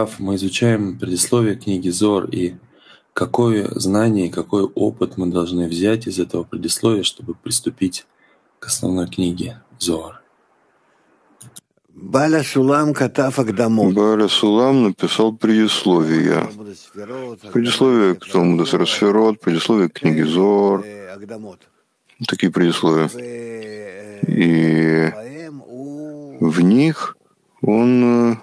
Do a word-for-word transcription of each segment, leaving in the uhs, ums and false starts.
Раф, мы изучаем предисловие книги Зоар, и какое знание, какой опыт мы должны взять из этого предисловия, чтобы приступить к основной книге Зоар? Бааля Сулам написал предисловие. Предисловие к Талмуду Сферот, предисловие к книге Зоар. Такие предисловия. И в них он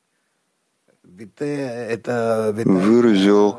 выразил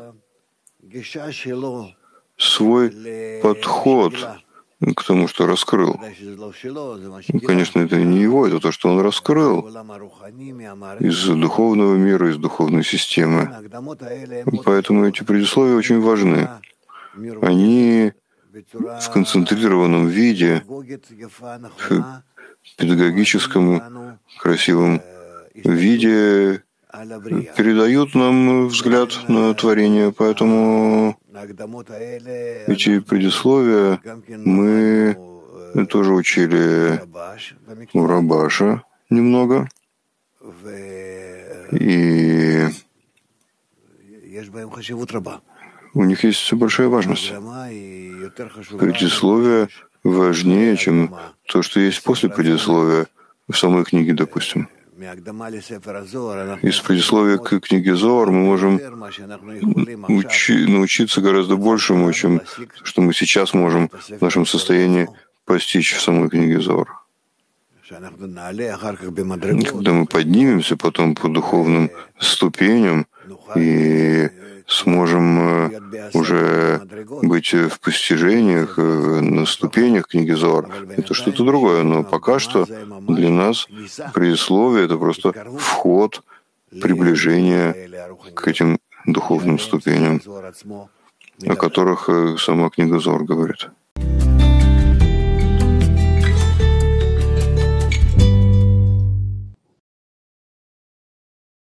свой подход к тому, что раскрыл. Конечно, это не его, это то, что он раскрыл из духовного мира, из духовной системы. Поэтому эти предисловия очень важны. Они в концентрированном виде, в педагогическом, красивом виде передают нам взгляд на творение. Поэтому эти предисловия мы тоже учили у Рабаша немного. И у них есть большая важность. Предисловие важнее, чем то, что есть после предисловия в самой книге, допустим. Из предисловия к книге Зоар мы можем учи, научиться гораздо большему, чем что мы сейчас можем в нашем состоянии постичь в самой книге Зоар. Когда мы поднимемся потом по духовным ступеням и сможем уже быть в постижениях, на ступенях книги Зоар, это что-то другое. Но пока что для нас предисловие — это просто вход, приближение к этим духовным ступеням, о которых сама книга Зоар говорит.